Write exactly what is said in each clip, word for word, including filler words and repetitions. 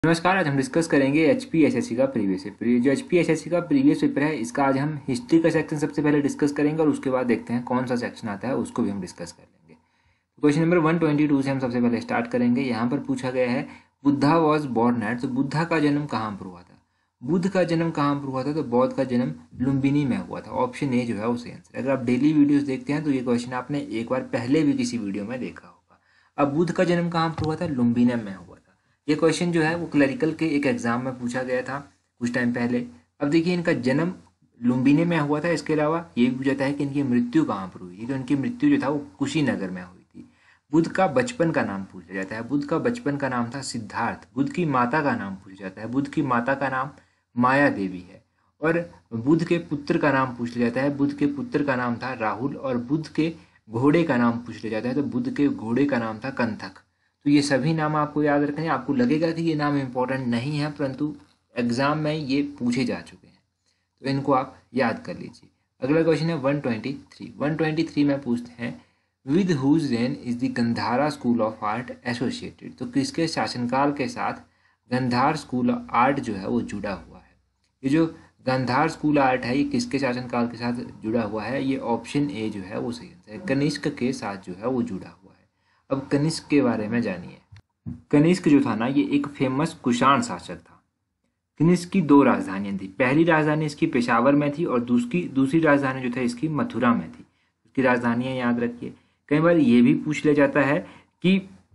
नमस्कार। आज हम डिस्कस करेंगे H P S S C का प्रीवियस पेपर। ये जो H P S S C का प्रीवियस पेपर है इसका आज हम हिस्ट्री का सेक्शन सबसे पहले डिस्कस करेंगे और उसके बाद देखते हैं कौन सा सेक्शन आता है उसको भी हम डिस्कस कर लेंगे। Question number one twenty two से हम सबसे पहले स्टार्ट करेंगे। यहाँ पर पूछा गया है बुद्धा वॉज बॉर्न एट, तो बुद्धा का जन्म कहाँ पर हुआ था। बुद्ध का जन्म कहाँ पर हुआ था, तो बौद्ध का जन्म लुम्बिनी में हुआ था। ऑप्शन ए जो है वो सही आंसर। अगर आप डेली वीडियोस देखते हैं तो ये क्वेश्चन आपने एक बार पहले भी किसी वीडियो में देखा होगा। अब बुद्ध का जन्म कहाँ पर हुआ था, लुम्बिनी में हुआ था। ये क्वेश्चन जो है वो क्लरिकल के एक एग्जाम में पूछा गया था कुछ टाइम पहले। अब देखिए इनका जन्म लुम्बिनी में हुआ था, इसके अलावा ये भी पूछा है कि इनकी मृत्यु कहाँ पर हुई थी, तो इनकी मृत्यु जो था वो कुशीनगर में हुई थी। बुद्ध का बचपन का नाम पूछा जाता है। बुद्ध का बचपन का नाम था सिद्धार्थ। बुद्ध की माता का नाम पूछा जाता है। बुद्ध की माता का नाम माया देवी है। और बुद्ध के पुत्र का नाम पूछ लिया जाता है। बुद्ध के पुत्र का नाम था राहुल। और बुद्ध के घोड़े का नाम पूछ लिया जाता है, तो बुद्ध के घोड़े का नाम था कंथक। तो ये सभी नाम आपको याद रखने हैं। आपको लगेगा कि ये नाम इंपॉर्टेंट नहीं है, परंतु एग्जाम में ये पूछे जा चुके हैं, तो इनको आप याद कर लीजिए। अगला क्वेश्चन है one twenty three. One twenty three में पूछते हैं with whose reign is the Gandhara school of art associated, तो किसके शासनकाल के साथ गंधार स्कूल ऑफ आर्ट जो है वो जुड़ा हुआ है। ये जो गंधार स्कूल आर्ट है ये किसके शासनकाल के साथ जुड़ा हुआ है, ये ऑप्शन ए जो है वो सही आंसर है। कनिष्क के साथ जो है वो जुड़ा हुआ है। अब कनिष्क के बारे में जानिए। कनिष्क जो था ना ये एक फेमस कुषाण शासक था। कनिष्क की दो राजधानियां थी। पहली राजधानी इसकी पेशावर में थी और दूसरी दूसरी राजधानी जो था इसकी मथुरा में थी। उसकी राजधानियां याद रखिए। कई बार ये भी पूछ लिया जाता है कि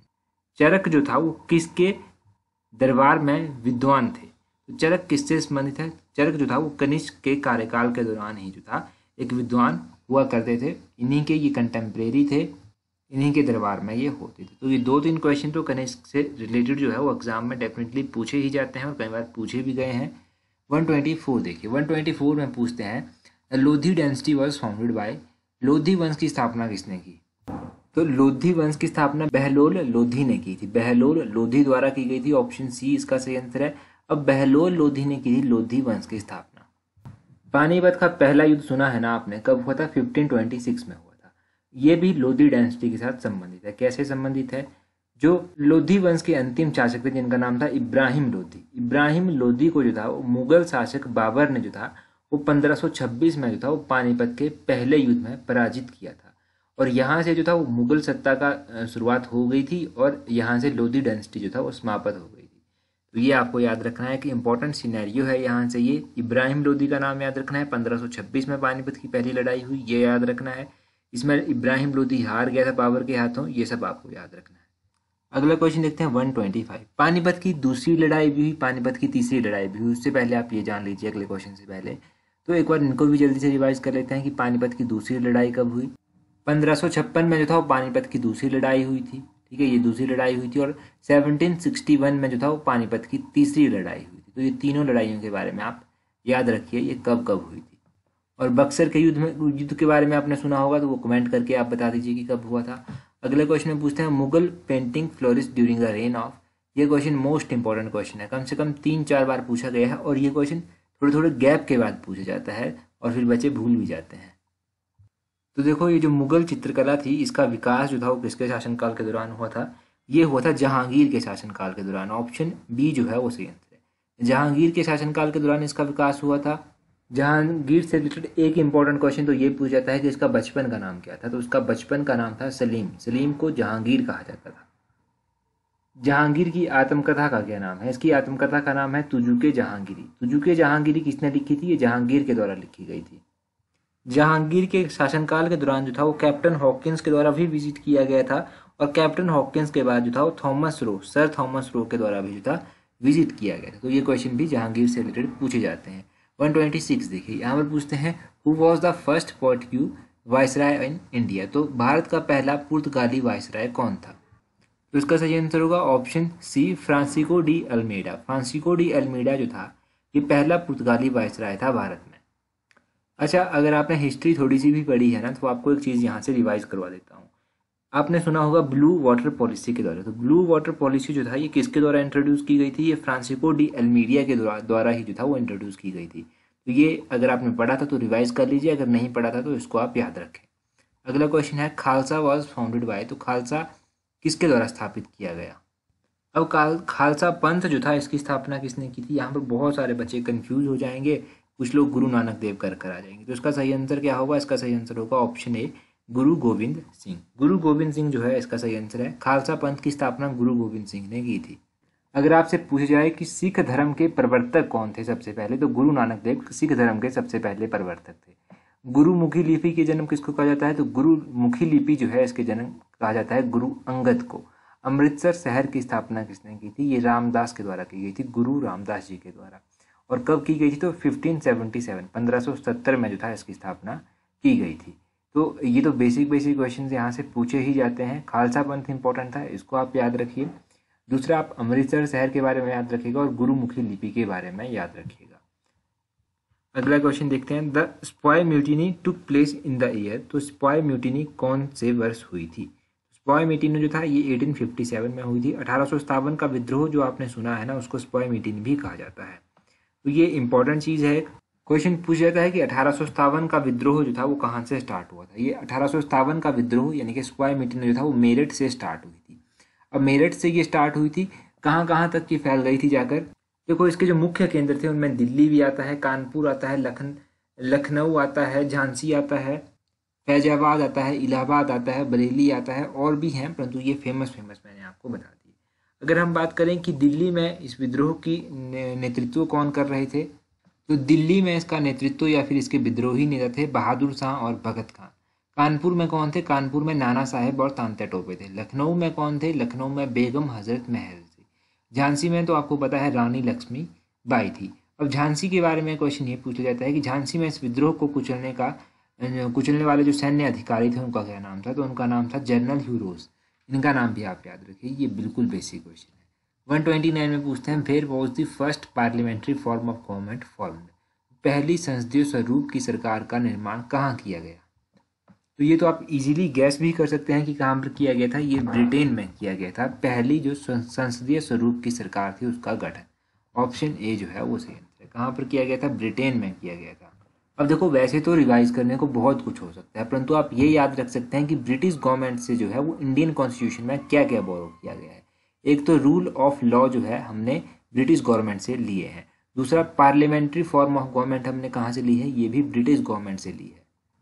चरक जो था वो किसके दरबार में विद्वान थे। तो चरक किससे संबंधित है, चरक जो था वो कनिष्क के कार्यकाल के दौरान ही जो था एक विद्वान हुआ करते थे। इन्हीं के ये कंटेम्प्रेरी थे, इन्हीं के दरबार में ये होते थे। तो ये दो तीन क्वेश्चन तो कनिष्क से रिलेटेड जो है वो एग्जाम में डेफिनेटली पूछे ही जाते हैं और कई बार पूछे भी गए हैं। वन ट्वेंटी फोर देखिए। वन ट्वेंटी फोर में पूछते हैं Lodhi dynasty was founded by, Lodhi वंश की स्थापना किसने की। तो लोधी वंश की स्थापना बहलोल लोधी ने की थी। बहलोल लोधी द्वारा की गई थी। ऑप्शन सी इसका सही आंसर है। अब बहलोल लोधी ने की थी लोधी वंश की स्थापना। पानीपत का पहला युद्ध सुना है ना आपने, कब हुआ था, फिफ्टीन ट्वेंटी सिक्स में हुआ था। ये भी लोधी डायनेस्टी के साथ संबंधित है। कैसे संबंधित है, जो लोधी वंश के अंतिम शासक थे जिनका नाम था इब्राहिम लोधी। इब्राहिम लोधी को जो था वो मुगल शासक बाबर ने जो था वो पंद्रह सौ छब्बीस में जो था वो पानीपत के पहले युद्ध में पराजित किया था। और यहाँ से जो था वो मुगल सत्ता का शुरुआत हो गई थी और यहाँ से लोधी डायनेस्टी जो था वो समाप्त हो गई थी। तो ये आपको याद रखना है कि इंपॉर्टेंट सिनेरियो है। यहाँ से ये इब्राहिम लोधी का नाम याद रखना है। पंद्रह सौ छब्बीस में पानीपत की पहली लड़ाई हुई, ये याद रखना है। इसमें इब्राहिम लोधी हार गया था बाबर के हाथों, ये सब आपको याद रखना है। अगला क्वेश्चन देखते हैं वन ट्वेंटी फाइव। पानीपत की दूसरी लड़ाई भी हुई, पानीपत की तीसरी लड़ाई भी हुई। उससे पहले आप ये जान लीजिए अगले क्वेश्चन से पहले, तो एक बार इनको भी जल्दी से रिवाइज कर लेते हैं कि पानीपत की दूसरी लड़ाई कब हुई। पंद्रह सौ छप्पन में जो था वो पानीपत की दूसरी लड़ाई हुई थी, ठीक है, ये दूसरी लड़ाई हुई थी। और सेवनटीन सिक्सटी वन में जो था वो पानीपत की तीसरी लड़ाई हुई थी। तो ये तीनों लड़ाइयों के बारे में आप याद रखिए ये कब कब हुई थी। और बक्सर के युद्ध में युद्ध के बारे में आपने सुना होगा तो वो कमेंट करके आप बता दीजिए कि कब हुआ था। अगले क्वेश्चन में पूछते हैं Mughal painting flourish during the reign of. ये क्वेश्चन मोस्ट इंपॉर्टेंट क्वेश्चन है, कम से कम तीन चार बार पूछा गया है और ये क्वेश्चन थोड़े थोड़े गैप के बाद पूछा जाता है और फिर बच्चे भूल भी जाते हैं। तो देखो ये जो मुगल चित्रकला थी इसका विकास जो था वो किसके शासनकाल के दौरान हुआ था, ये हुआ था जहांगीर के शासनकाल के दौरान। ऑप्शन बी जो है वो सही आंसर है। जहांगीर के शासनकाल के दौरान इसका विकास हुआ था। जहांगीर से रिलेटेड एक इंपॉर्टेंट क्वेश्चन तो ये पूछा जाता है कि इसका बचपन का नाम क्या था, तो उसका बचपन का नाम था सलीम। सलीम को जहांगीर कहा जाता था। जहांगीर की आत्मकथा का क्या नाम है, इसकी आत्मकथा का नाम है तुजुके जहांगीरी। तुजुके जहांगीरी किसने लिखी थी, ये जहांगीर के द्वारा लिखी गई थी। जहांगीर के शासनकाल के दौरान जो था वो कैप्टन हॉकिंस के द्वारा भी विजिट किया गया था और कैप्टन हॉकिंस के बाद जो था वो Thomas Roe, sir Thomas Roe के द्वारा भी जो था विजिट किया गया था। तो ये क्वेश्चन भी जहांगीर से रिलेटेड पूछे जाते हैं। वन ट्वेंटी सिक्स देखिए, यहाँ पर पूछते हैं who was the first Portuguese viceroy in India. तो भारत का पहला पुर्तगाली वायसराय कौन था, तो इसका सही आंसर होगा option C Francisco de Almeida. Francisco de Almeida जो था ये पहला पुर्तगाली वायसराय था भारत में। अच्छा, अगर आपने हिस्ट्री थोड़ी सी भी पढ़ी है ना तो आपको एक चीज़ यहाँ से रिवाइज करवा देता हूँ। आपने सुना होगा ब्लू वाटर पॉलिसी के द्वारा। तो ब्लू वाटर पॉलिसी जो था ये किसके द्वारा इंट्रोड्यूस की गई थी, ये फ्रांसिस्को डी अल्मीडिया के द्वारा ही जो था वो इंट्रोड्यूस की गई थी। तो ये अगर आपने पढ़ा था तो रिवाइज कर लीजिए, अगर नहीं पढ़ा था तो इसको आप याद रखें। अगला क्वेश्चन है खालसा वॉज फाउंडेड बाय। तो खालसा किसके द्वारा स्थापित किया गया। अब काल खालसा पंथ जो था इसकी स्थापना किसने की थी? यहाँ पर बहुत सारे बच्चे कंफ्यूज हो जाएंगे, कुछ लोग गुरु नानक देव कर कर आ जाएंगे। तो इसका सही आंसर क्या होगा? इसका सही आंसर होगा ऑप्शन ए, गुरु गोविंद सिंह। गुरु गोविंद सिंह जो है इसका सही आंसर है। खालसा पंथ की स्थापना गुरु गोविंद सिंह ने की थी। अगर आपसे पूछा जाए कि सिख धर्म के प्रवर्तक कौन थे सबसे पहले, तो गुरु नानक देव सिख धर्म के सबसे पहले प्रवर्तक थे। गुरुमुखी लिपि के जन्म किसको कहा जाता है? तो गुरुमुखी लिपि जो है इसके जन्म कहा जाता है गुरु अंगद को। अमृतसर शहर की स्थापना किसने की थी? ये रामदास के द्वारा की गई थी, गुरु रामदास जी के द्वारा। और कब की गई थी? तो फिफ्टीन सेवेंटी सेवन पंद्रह सौ सत्तर में जो था इसकी स्थापना की गई थी। तो ये तो बेसिक बेसिक क्वेश्चन यहाँ से पूछे ही जाते हैं। खालसा पंथ इंपॉर्टेंट था, इसको आप याद रखिए। दूसरा, आप अमृतसर शहर के बारे में याद रखिएगा और गुरुमुखी लिपि के बारे में याद रखिएगा। अगला क्वेश्चन देखते हैं। The sepoy mutiny took place in the year. तो स्पॉय म्यूटिनी कौन से वर्ष हुई थी? स्पॉय म्यूटिनी जो था ये अठारह सौ सत्तावन में हुई थी। अठारह सौ सत्तावन का विद्रोह जो आपने सुना है ना, उसको स्पॉय म्यूटिनी भी कहा जाता है। तो ये इंपॉर्टेंट चीज़ है। क्वेश्चन पूछ जाता है कि अठारह सौ सत्तावन का विद्रोह जो था वो कहाँ से स्टार्ट हुआ था? ये अठारह सौ सत्तावन का विद्रोह यानी कि स्पॉय म्यूटिनी जो था वो मेरठ से स्टार्ट हुई थी। अब मेरठ से ये स्टार्ट हुई थी, कहाँ कहाँ तक की फैल गई थी जाकर? देखो, इसके जो मुख्य केंद्र थे उनमें दिल्ली भी आता है, कानपुर आता है, लखन लखनऊ आता है, झांसी आता है, फैजाबाद आता है, इलाहाबाद आता है, बरेली आता है, और भी हैं, परंतु ये फेमस फेमस मैंने आपको बता दी। अगर हम बात करें कि दिल्ली में इस विद्रोह की नेतृत्व कौन कर रहे थे, तो दिल्ली में इसका नेतृत्व या फिर इसके विद्रोही नेता थे बहादुर शाह और भगत खान। कानपुर में कौन थे? कानपुर में नाना साहेब और तांत्या टोपे थे। लखनऊ में कौन थे? लखनऊ में बेगम हजरत महल थी। झांसी में तो आपको पता है रानी लक्ष्मी बाई थी। अब झांसी के बारे में क्वेश्चन ये पूछा जाता है कि झांसी में इस विद्रोह को कुचलने का कुचलने वाले जो सैन्य अधिकारी थे उनका क्या नाम था? तो उनका नाम था जनरल ह्यूरोज। इनका नाम भी आप याद रखिए, ये बिल्कुल बेसिक क्वेश्चन है। एक सौ उनतीस में पूछते हैं, where was the first parliamentary form of government formed? पहली संसदीय स्वरूप की सरकार का निर्माण कहाँ किया गया? तो ये तो आप इजीली गैस भी कर सकते हैं कि कहाँ पर किया गया था। ये ब्रिटेन में किया गया था। पहली जो संसदीय स्वरूप की सरकार थी उसका गठन, ऑप्शन ए जो है वो सही आंसर है। कहाँ पर किया गया था? ब्रिटेन में किया गया था। अब देखो, वैसे तो रिवाइज करने को बहुत कुछ हो सकता है, परंतु आप ये याद रख सकते हैं कि ब्रिटिश गवर्नमेंट से जो है वो इंडियन कॉन्स्टिट्यूशन में क्या क्या बोरो किया गया है। एक तो रूल ऑफ लॉ जो है हमने ब्रिटिश गवर्नमेंट से लिए हैं। दूसरा, पार्लियामेंट्री फॉर्म ऑफ गवर्नमेंट हमने कहाँ से ली है? ये भी ब्रिटिश गवर्नमेंट से ली है।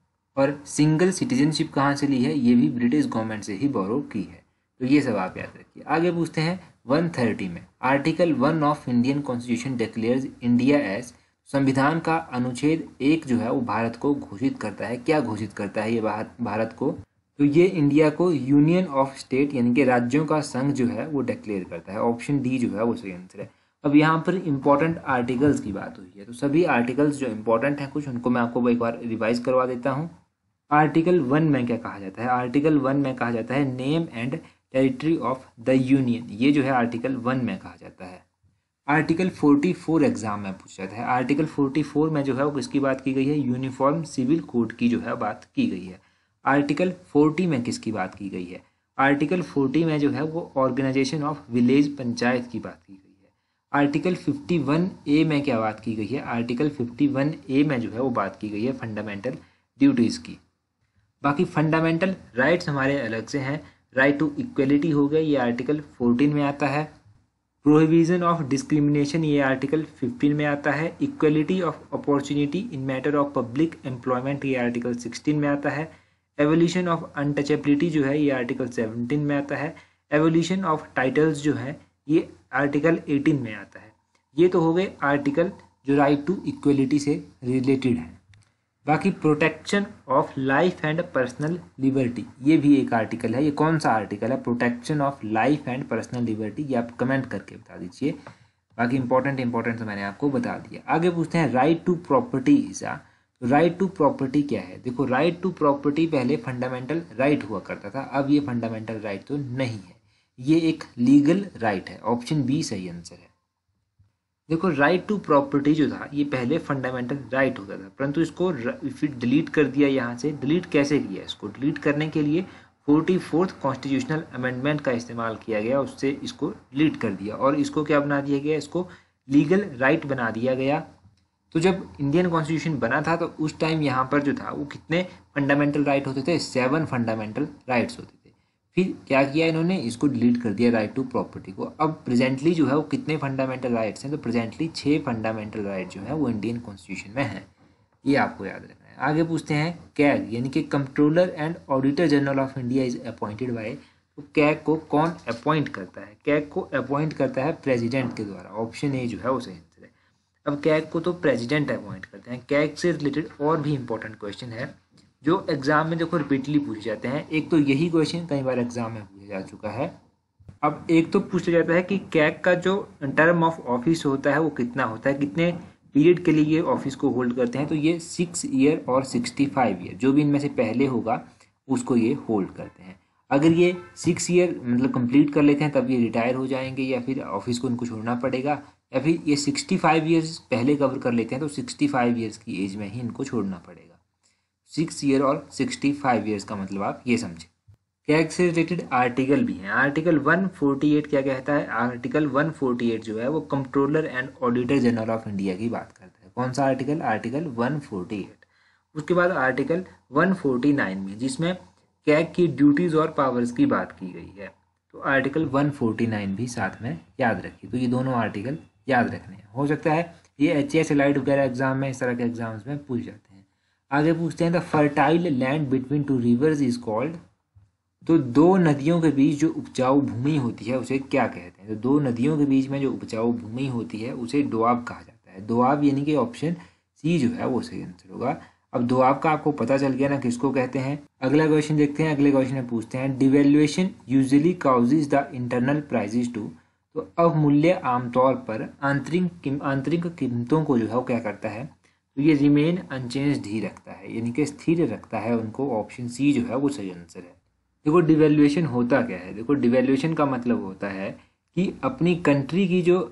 और सिंगल सिटीजनशिप कहाँ से ली है? ये भी ब्रिटिश गवर्नमेंट से ही बोरो की है। तो ये सब आप याद रखिए। आगे पूछते हैं एक सौ तीस में, article one of Indian constitution declares India as. संविधान का अनुच्छेद एक जो है वो भारत को घोषित करता है। क्या घोषित करता है ये भारत को? तो ये इंडिया को यूनियन ऑफ स्टेट यानी कि राज्यों का संघ जो है वो डिक्लेयर करता है। ऑप्शन डी जो है वो सही आंसर है। अब यहाँ पर इंपॉर्टेंट आर्टिकल्स की बात हुई है, तो सभी आर्टिकल्स जो इंपॉर्टेंट हैं कुछ, उनको मैं आपको एक बार रिवाइज करवा देता हूँ। आर्टिकल वन में क्या कहा जाता है? आर्टिकल वन में कहा जाता है name and territory of the union. ये जो है आर्टिकल वन में कहा जाता है। आर्टिकल चौवालीस एग्जाम में पूछा जाता है। आर्टिकल चौवालीस में जो है वो किसकी बात की गई है? यूनिफॉर्म सिविल कोड की जो है बात की गई है। आर्टिकल चालीस में किसकी बात की गई है? आर्टिकल चालीस में जो है वो ऑर्गेनाइजेशन ऑफ विलेज पंचायत की बात की गई है। आर्टिकल इक्यावन ए में क्या बात की गई है? आर्टिकल इक्यावन ए में जो है वो बात की गई है फंडामेंटल ड्यूटीज़ की। बाकी फंडामेंटल राइट्स हमारे अलग से हैं। राइट टू इक्वलिटी हो गया, ये आर्टिकल चौदह में आता है। प्रोहिबिशन ऑफ डिस्क्रिमिनेशन, ये आर्टिकल पंद्रह में आता है। Equality of opportunity in matter of public employment, ये आर्टिकल सोलह में आता है। एवोल्यूशन ऑफ अनटचेबिलिटी जो है ये आर्टिकल सत्रह में आता है। एवोल्यूशन ऑफ टाइटल्स जो है ये आर्टिकल अठारह में आता है। ये तो हो गए आर्टिकल जो राइट टू इक्वलिटी से रिलेटेड है। बाकी protection of life and personal liberty, ये भी एक आर्टिकल है। ये कौन सा आर्टिकल है? Protection of life and personal liberty, ये आप कमेंट करके बता दीजिए। बाकी इंपॉर्टेंट इंपॉर्टेंट तो मैंने आपको बता दिया। आगे पूछते हैं राइट टू प्रॉपर्टी ईसा। तो राइट टू प्रॉपर्टी क्या है? देखो, राइट टू प्रॉपर्टी पहले फंडामेंटल राइट हुआ करता था, अब ये फंडामेंटल राइट तो नहीं है, ये एक लीगल राइट है। ऑप्शन बी सही आंसर है। देखो, राइट टू प्रॉपर्टी जो था ये पहले फंडामेंटल राइट होता था, परंतु इसको फिर डिलीट कर दिया यहाँ से। डिलीट कैसे किया? इसको डिलीट करने के लिए फोर्टी फोर्थ कॉन्स्टिट्यूशनल अमेंडमेंट का इस्तेमाल किया गया, उससे इसको डिलीट कर दिया और इसको क्या बना दिया गया? इसको लीगल राइट बना दिया गया। तो जब इंडियन कॉन्स्टिट्यूशन बना था तो उस टाइम यहाँ पर जो था वो कितने फंडामेंटल राइट होते थे? सेवन फंडामेंटल राइट्स होते थे। फिर क्या किया इन्होंने, इसको डिलीट कर दिया राइट टू प्रॉपर्टी को। अब प्रेजेंटली जो है वो कितने फंडामेंटल राइट्स हैं, तो प्रेजेंटली छः फंडामेंटल राइट जो है वो इंडियन कॉन्स्टिट्यूशन में है, ये आपको याद रखना है। आगे पूछते हैं कैग यानी कि controller and auditor general of India is appointed by, तो कैग को कौन अपॉइंट करता है, कैग को अपॉइंट करता है प्रेसिडेंट के द्वारा, ऑप्शन ए जो है वो सही आंसर है। अब कैग को तो प्रेसिडेंट अपॉइंट करते हैं। कैग से रिलेटेड और भी इंपॉर्टेंट क्वेश्चन है जो एग्जाम में देखो रिपीटली पूछे जाते हैं। एक तो यही क्वेश्चन कई बार एग्जाम में पूछा जा चुका है। अब एक तो पूछा जाता है कि कैग का जो टर्म ऑफ ऑफिस होता है वो कितना होता है, कितने पीरियड के लिए ये ऑफिस को होल्ड करते हैं, तो ये सिक्स ईयर और सिक्सटी फाइव ईयर, जो भी इनमें से पहले होगा उसको ये होल्ड करते हैं। अगर ये सिक्स ईयर मतलब कंप्लीट कर लेते हैं तब ये रिटायर हो जाएंगे या फिर ऑफिस को उनको छोड़ना पड़ेगा, या फिर ये सिक्सटी फाइव ईयर्स पहले कवर कर लेते हैं तो सिक्सटी फाइव ईयर्स की एज में ही इनको छोड़ना पड़ेगा। सिक्स ईयर और सिक्सटी फाइव ईयर्स का मतलब आप ये समझें। कैग से रिलेटेड आर्टिकल भी हैं। आर्टिकल वन फोर्टी एट क्या कहता है, आर्टिकल वन फोर्टी एट जो है वो controller and auditor general of India की बात करता है। कौन सा article, article one forty eight. उसके बाद आर्टिकल वन फोर्टी नाइन में जिसमें कैग की ड्यूटीज और पावर्स की बात की गई है, तो आर्टिकल वन फोर्टी नाइन भी साथ में याद रखिए। तो ये दोनों आर्टिकल याद रखने हैं। हो सकता है ये एच एस एलाइड वगैरह एग्जाम में, इस तरह के एग्जाम्स में पूछ जाते हैं। आगे पूछते हैं the fertile land between two rivers is called, तो दो नदियों के बीच जो उपजाऊ भूमि होती है उसे क्या कहते हैं, तो दो नदियों के बीच में जो उपजाऊ भूमि होती है उसे दोआब कहा जाता है। दोआब यानी कि ऑप्शन सी जो है वो सही आंसर होगा। अब दोआब का आपको पता चल गया ना किसको कहते हैं। अगला क्वेश्चन देखते हैं। अगले क्वेश्चन में पूछते हैं devaluation usually causes the internal prices to, तो अवमूल्य आमतौर पर आंतरिक आंतरिक कीमतों को जो है वो क्या करता है, तो ये रिमेन अनचेंज्ड ही रखता है, यानी कि स्थिर रखता है उनको। ऑप्शन सी जो है वो सही आंसर है। देखो डिवेल्युएशन होता क्या है, देखो डिवेल्युएशन का मतलब होता है कि अपनी कंट्री की जो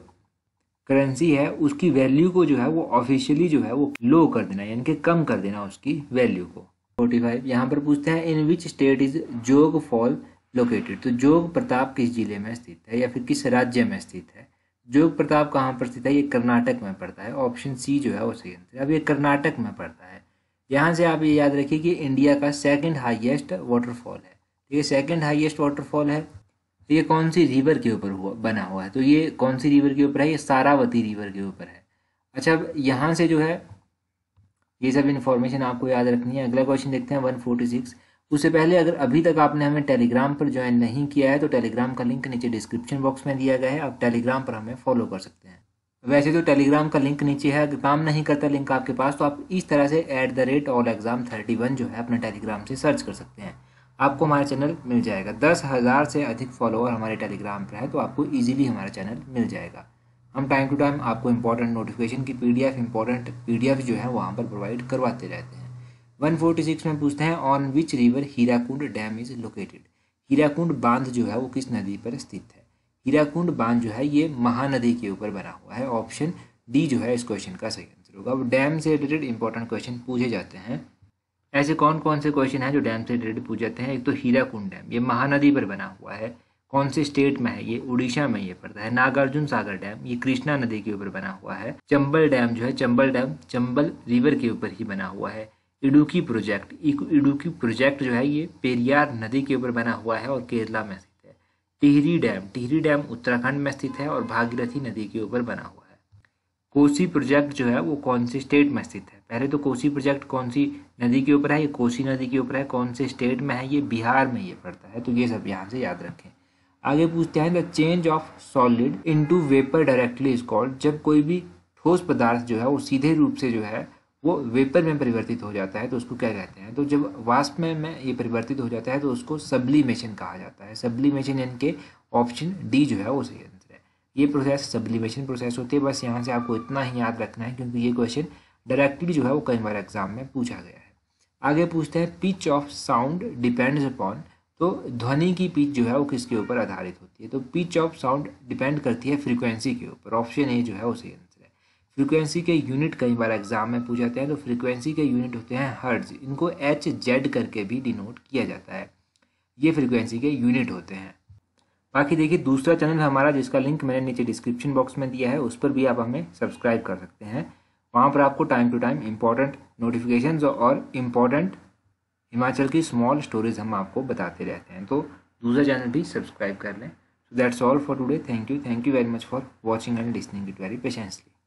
करेंसी है उसकी वैल्यू को जो है वो ऑफिशियली जो है वो लो कर देना, यानी कि कम कर देना उसकी वैल्यू को। फोर्टी फाइव यहाँ पर पूछते हैं in which state is Jog fall located, तो जोग प्रताप किस जिले में स्थित है या फिर किस राज्य में स्थित है। जोग प्रताप कहाँ पर स्थित है, ये कर्नाटक में पड़ता है। ऑप्शन सी जो है वो सही आंसर है। अब ये कर्नाटक में पड़ता है। यहाँ से आप ये याद रखिए कि इंडिया का सेकंड हाईएस्ट वाटरफॉल है। ये सेकंड हाईएस्ट वाटरफॉल है। तो ये कौन सी रिवर के ऊपर हुआ बना हुआ है, तो ये कौन सी रिवर के ऊपर है, ये सारावती रिवर के ऊपर है। अच्छा अब यहाँ से जो है ये सब इन्फॉर्मेशन आपको याद रखनी है। अगला क्वेश्चन देखते हैं वन फोर्टी सिक्स। उससे पहले अगर अभी तक आपने हमें टेलीग्राम पर ज्वाइन नहीं किया है तो टेलीग्राम का लिंक नीचे डिस्क्रिप्शन बॉक्स में दिया गया है, आप टेलीग्राम पर हमें फॉलो कर सकते हैं। वैसे तो टेलीग्राम का लिंक नीचे है, अगर काम नहीं करता लिंक आपके पास तो आप इस तरह से at the rate all exam thirty one जो है अपने टेलीग्राम से सर्च कर सकते हैं, आपको हमारा चैनल मिल जाएगा। दस हज़ार से अधिक फॉलोअर हमारे टेलीग्राम पर है तो आपको इजीली हमारा चैनल मिल जाएगा। हम टाइम टू टाइम आपको इंपॉर्टेंट नोटिफिकेशन की पीडीएफ इंपॉर्टेंट पीडीएफ जो है वहाँ पर प्रोवाइड करवाते रहते हैं। वन फोर्टी सिक्स में पूछते हैं on which river Hirakud dam is located, Hirakud बांध जो है वो किस नदी पर स्थित है। हीराकुंड बांध जो है ये महानदी के ऊपर बना हुआ है। ऑप्शन डी जो है इस क्वेश्चन का सही आंसर होगा। अब डैम से रिलेटेड इंपॉर्टेंट क्वेश्चन पूछे जाते हैं। ऐसे कौन कौन से क्वेश्चन हैं जो डैम से रिलेटेड पूछे जाते हैं। एक तो हीराकुंड डैम, ये महानदी पर बना हुआ है, कौन से स्टेट में है, ये उड़ीसा में ये पड़ता है। नागार्जुन सागर डैम, ये कृष्णा नदी के ऊपर बना हुआ है। चंबल डैम जो है, चंबल डैम चंबल रिवर के ऊपर ही बना हुआ है। इडुक्की प्रोजेक्ट, इडुक्की प्रोजेक्ट जो है ये पेरियार नदी के ऊपर बना हुआ है और केरला में स्थित है। टिहरी डैम, टिहरी डैम उत्तराखंड में स्थित है और भागीरथी नदी के ऊपर बना हुआ है। कोसी प्रोजेक्ट जो है वो कौन से स्टेट में स्थित है, पहले तो कोसी प्रोजेक्ट कौन सी नदी के ऊपर है, ये कोसी नदी के ऊपर है। कौन से स्टेट में है, ये बिहार में ये पड़ता है। तो ये सब यहाँ से याद रखें। आगे पूछते हैं the change of solid into vapour directly is called, जब कोई भी ठोस पदार्थ जो है वो सीधे रूप से जो है वो वेपर में परिवर्तित हो जाता है तो उसको क्या कहते हैं। तो जब वाष्प में, में ये परिवर्तित हो जाता है तो उसको सब्लिमेशन कहा जाता है। सब्लिमेशन यानी कि ऑप्शन डी जो है वो सही आंसर है। ये प्रोसेस सब्लिमेशन प्रोसेस होती है। बस यहाँ से आपको इतना ही याद रखना है क्योंकि ये क्वेश्चन डायरेक्टली जो है वो कई बार एग्जाम में पूछा गया है। आगे पूछते हैं pitch of sound depends upon, तो ध्वनि की पिच जो है वो किसके ऊपर आधारित होती है। तो पिच ऑफ साउंड डिपेंड करती है फ्रीक्वेंसी के ऊपर। ऑप्शन ए जो है वो सही आंसर है। फ्रीक्वेंसी के यूनिट कई बार एग्जाम में पूछ जाते हैं, तो फ्रीक्वेंसी के यूनिट होते हैं हर्ट्ज, इनको एच जेड करके भी डिनोट किया जाता है। ये फ्रीक्वेंसी के यूनिट होते हैं। बाकी देखिए दूसरा चैनल हमारा जिसका लिंक मैंने नीचे डिस्क्रिप्शन बॉक्स में दिया है, उस पर भी आप हमें सब्सक्राइब कर सकते हैं। वहाँ पर आपको time to time important notifications और इम्पॉर्टेंट हिमाचल की स्मॉल स्टोरीज हम आपको बताते रहते हैं। तो दूसरा चैनल भी सब्सक्राइब कर लें। So that's all for today. Thank you thank you very much for watching and listening it very patiently.